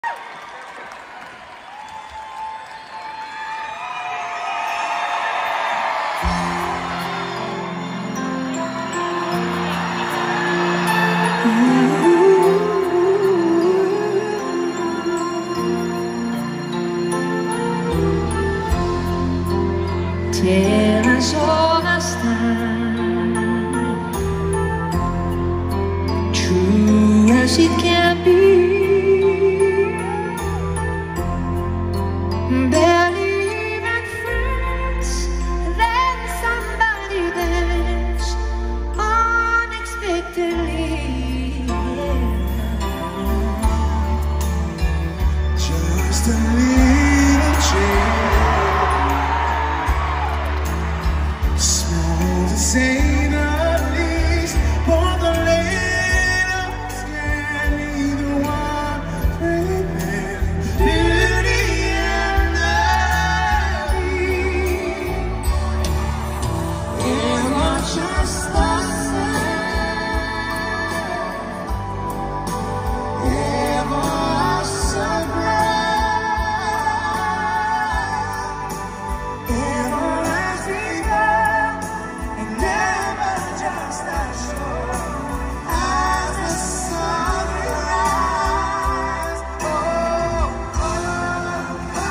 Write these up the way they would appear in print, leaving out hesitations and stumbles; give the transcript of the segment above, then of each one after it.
Tell us all that's true as it can be. Barely even friends, then somebody that's unexpectedly. Just a little change. Small to say the least, for the latest can either one prepare to the end of me. It was just the same. It was so bright. It always began. Never just as sure as the sunrise. Oh, oh, oh.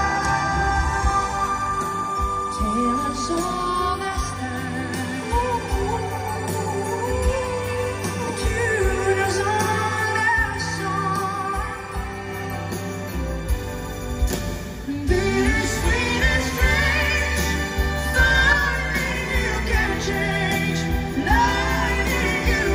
Tell us all that's tune us on that song. Bittersweet and strange, finding you can change, loving you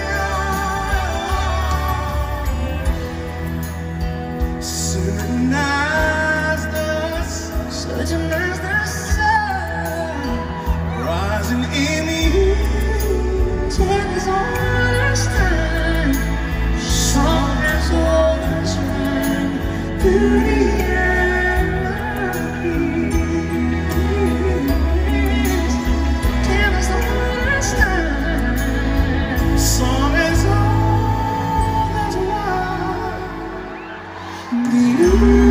alone. Certain as the sun, Certain as the sun. rising in the east. Tell us all that's time. Song as old as rhyme. Through the end of peace. Tell us all that's time. Song as old as wine.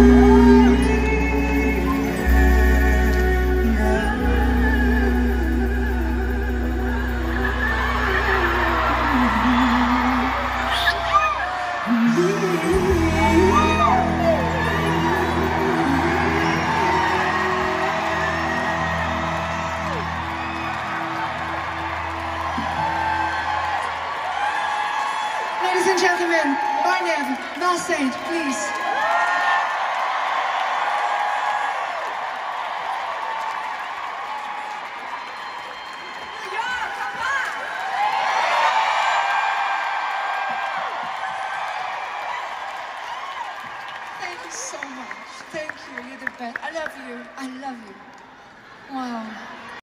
Ladies and gentlemen, Barnev, Valsaint, please. Thank you so much. Thank you. You're the best. I love you. I love you. Wow.